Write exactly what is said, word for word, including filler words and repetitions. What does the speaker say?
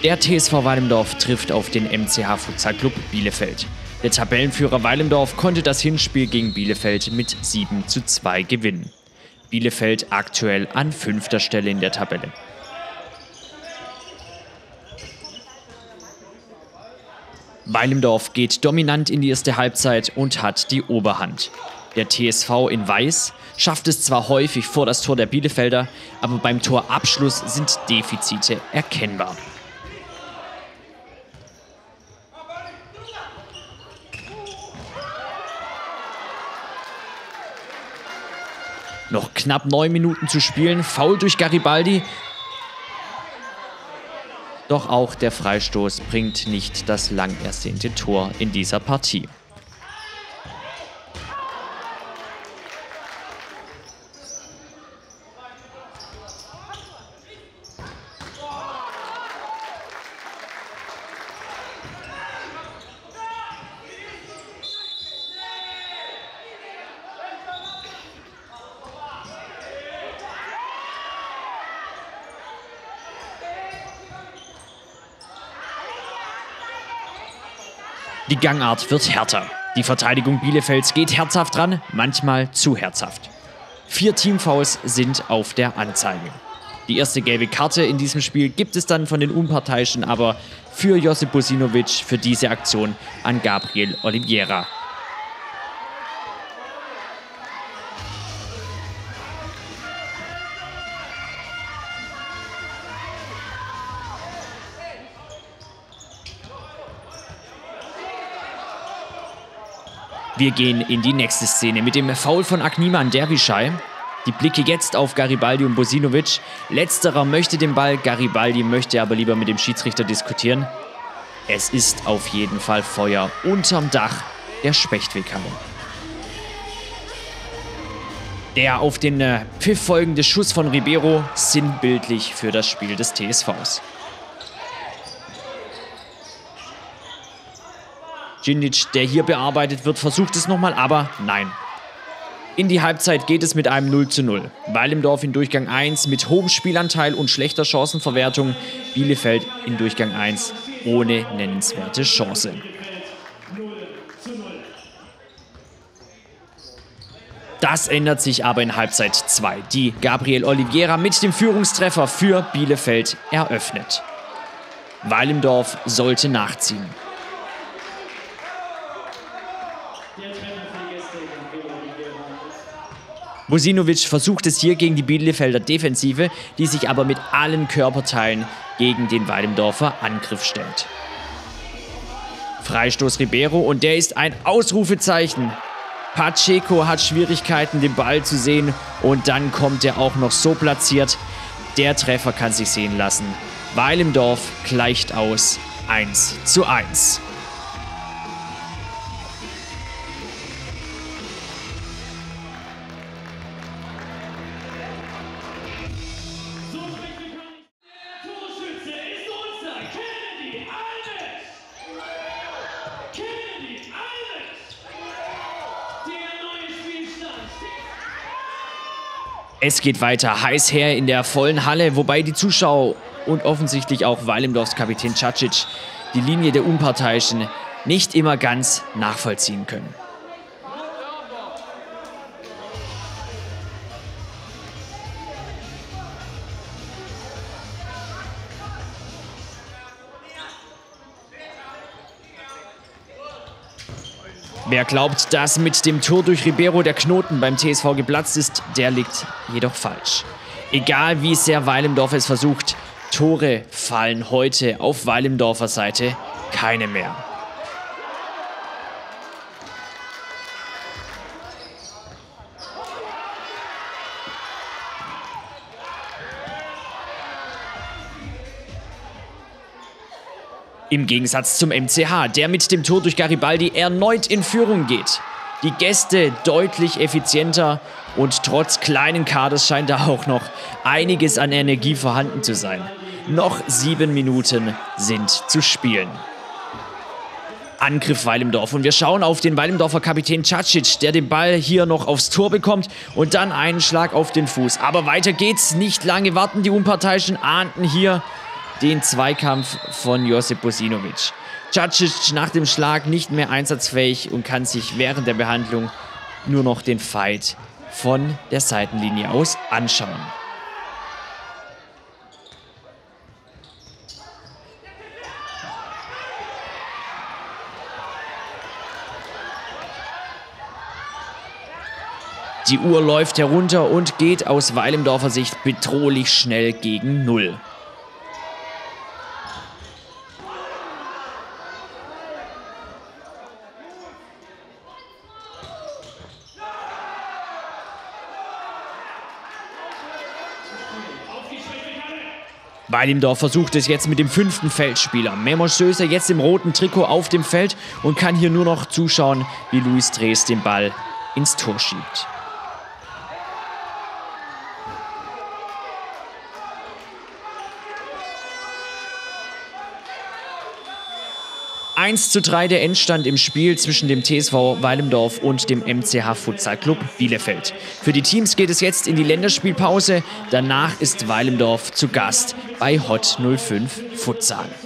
Der T S V Weilendorf trifft auf den M C H Futsal Club Bielefeld. Der Tabellenführer Weilendorf konnte das Hinspiel gegen Bielefeld mit sieben zu zwei gewinnen. Bielefeld aktuell an fünfter Stelle in der Tabelle. Weilendorf geht dominant in die erste Halbzeit und hat die Oberhand. Der T S V in Weiß schafft es zwar häufig vor das Tor der Bielefelder, aber beim Torabschluss sind Defizite erkennbar. Noch knapp neun Minuten zu spielen, Foul durch Garibaldi. Doch auch der Freistoß bringt nicht das lang ersehnte Tor in dieser Partie. Die Gangart wird härter. Die Verteidigung Bielefelds geht herzhaft ran, manchmal zu herzhaft. Vier Teamfouls sind auf der Anzeige. Die erste gelbe Karte in diesem Spiel gibt es dann von den Unparteiischen aber für Josip Bosinovic für diese Aktion an Gabriel Oliveira. Wir gehen in die nächste Szene mit dem Foul von Agniman Dervişay. Die Blicke jetzt auf Garibaldi und Bosinovic. Letzterer möchte den Ball, Garibaldi möchte aber lieber mit dem Schiedsrichter diskutieren. Es ist auf jeden Fall Feuer unterm Dach der Spechtweghalle. Der auf den äh, Pfiff folgende Schuss von Ribeiro sinnbildlich für das Spiel des T S Vs. Djindjic, der hier bearbeitet wird, versucht es nochmal, aber nein. In die Halbzeit geht es mit einem null zu null. Weilendorf in Durchgang eins mit hohem Spielanteil und schlechter Chancenverwertung. Bielefeld in Durchgang eins ohne nennenswerte Chance. Das ändert sich aber in Halbzeit zwei, die Gabriel Oliveira mit dem Führungstreffer für Bielefeld eröffnet. Weilendorf sollte nachziehen. Bosinovic versucht es hier gegen die Bielefelder Defensive, die sich aber mit allen Körperteilen gegen den Weilendorfer Angriff stellt. Freistoß Ribeiro und der ist ein Ausrufezeichen. Pacheco hat Schwierigkeiten, den Ball zu sehen und dann kommt er auch noch so platziert. Der Treffer kann sich sehen lassen. Weilendorf gleicht aus eins zu eins. Es geht weiter heiß her in der vollen Halle, wobei die Zuschauer und offensichtlich auch Weilendorfs Kapitän Cacic die Linie der Unparteiischen nicht immer ganz nachvollziehen können. Wer glaubt, dass mit dem Tor durch Ribeiro der Knoten beim T S V geplatzt ist, der liegt jedoch falsch. Egal wie sehr Weilendorf es versucht, Tore fallen heute auf Weilendorfer Seite keine mehr. Im Gegensatz zum M C H, der mit dem Tor durch Garibaldi erneut in Führung geht. Die Gäste deutlich effizienter und trotz kleinen Kaders scheint da auch noch einiges an Energie vorhanden zu sein. Noch sieben Minuten sind zu spielen. Angriff Weilendorf und wir schauen auf den Weilendorfer Kapitän Cacic, der den Ball hier noch aufs Tor bekommt und dann einen Schlag auf den Fuß. Aber weiter geht's, nicht lange warten, die Unparteiischen ahnten hier den Zweikampf von Josip Bosinovic. Cacic nach dem Schlag nicht mehr einsatzfähig und kann sich während der Behandlung nur noch den Fight von der Seitenlinie aus anschauen. Die Uhr läuft herunter und geht aus Weilimdorfer Sicht bedrohlich schnell gegen Null. Weilimdorf versucht es jetzt mit dem fünften Feldspieler. Memos Söser jetzt im roten Trikot auf dem Feld und kann hier nur noch zuschauen, wie Luis Drees den Ball ins Tor schiebt. eins zu drei der Endstand im Spiel zwischen dem T S V Weilimdorf und dem M C H Futsal Club Bielefeld. Für die Teams geht es jetzt in die Länderspielpause. Danach ist Weilimdorf zu Gast bei Hot null fünf Futsal.